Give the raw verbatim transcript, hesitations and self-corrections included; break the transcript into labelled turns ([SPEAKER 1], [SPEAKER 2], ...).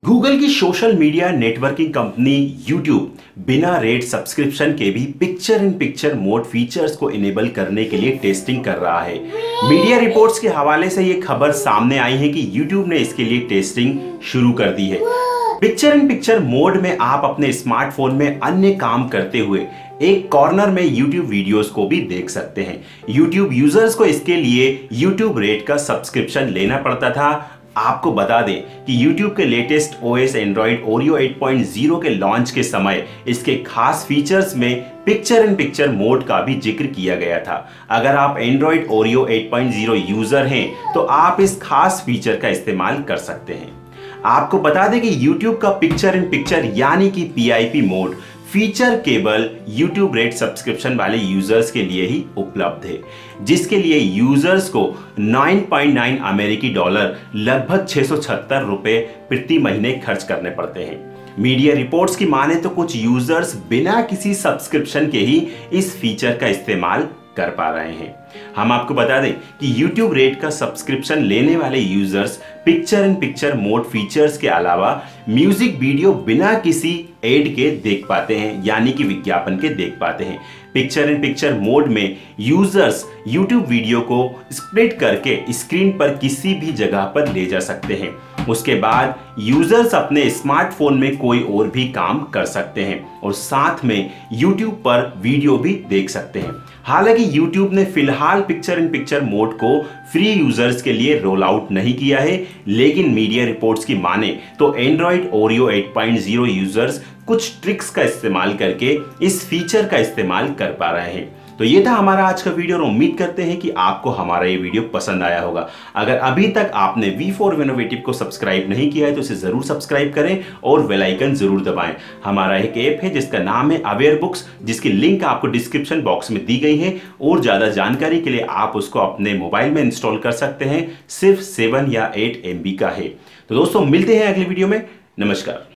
[SPEAKER 1] Google की social media networking company YouTube बिना Red subscription के भी picture in picture mode features को इनेबल करने के लिए टेस्टिंग कर रहा है। मीडिया रिपोर्ट्स के हवाले से ये खबर सामने आई है कि यूट्यूब ने इसके लिए टेस्टिंग शुरू कर दी है। पिक्चर इन पिक्चर मोड में आप अपने स्मार्टफोन में अन्य काम करते हुए एक कॉर्नर में YouTube वीडियोस को भी देख सकते हैं। YouTube यूजर्स को इसके लिए YouTube रेट का सब्सक्रिप्शन लेना पड़ता था। आपको बता दें कि YouTube के latest OS Android Oreo eight point zero के लॉन्च के समय इसके खास फीचर्स में पिक्चर इन पिक्चर मोड का भी जिक्र किया गया था। अगर आप Android Oreo eight point zero user हैं तो आप इस खास फीचर का इस्तेमाल कर सकते हैं। आपको बता दें कि YouTube का पिक्चर इन पिक्चर यानी कि P I P mode feature केवल YouTube रेट सब्सक्रिप्शन वाले यूजर्स के लिए ही उपलब्ध है, जिसके लिए यूजर्स को नौ पॉइंट नौ अमेरिकी डॉलर लगभग छह सौ छहत्तर रुपए प्रति महीने खर्च करने पड़ते हैं। मीडिया रिपोर्ट्स की माने तो कुछ यूजर्स बिना किसी सब्सक्रिप्शन के ही इस फीचर का इस्तेमाल कर पा रहे हैं। हम आपको बता दें कि YouTube रेट का सब्सक्रिप्शन लेने वाले users picture in picture mode features के अलावा म्यूजिक वीडियो बिना किसी एड के देख पाते हैं, यानी कि विज्ञापन के देख पाते हैं। पिक्चर इन पिक्चर मोड में यूजर्स YouTube वीडियो को स्प्लिट करके स्क्रीन पर किसी भी जगह पर ले जा सकते हैं। उसके बाद यूजर्स अपने स्मार्टफोन में कोई और भी काम कर सकते हैं और साथ में YouTube पर वीडियो भी देख सकते हैं। हालांकि YouTube ने फिलहाल पिक्चर इन पिक्चर मोड को फ्री यूजर्स के लिए रोल आउट नहीं किया है, लेकिन मीडिया रिपोर्ट्स की माने तो Android Oreo eight point zero users कुछ ट्रिक्स का इस्तेमाल करके इस फीचर का इस्तेमाल कर पा रहे हैं। तो ये था हमारा आज का वीडियो और उम्मीद करते हैं कि आपको हमारा ये वीडियो पसंद आया होगा। अगर अभी तक आपने वी फोर इनोवेटिव को सब्सक्राइब नहीं किया है तो इसे जरूर सब्सक्राइब करें और बेल आइकन जरूर दबाएं। हमारा एक ऐप है जिसका नाम है अवेयर बुक्स, जिसकी लिंक आपको डिस्क्रिप्शन बॉक्स में दी गई है और ज्यादा जानकारी के लिए आप उसको अपने मोबाइल में इंस्टॉल कर सकते हैं। सिर्फ सेवन या एट एम बी का है। तो दोस्तों मिलते हैं अगले वीडियो में। नमस्कार।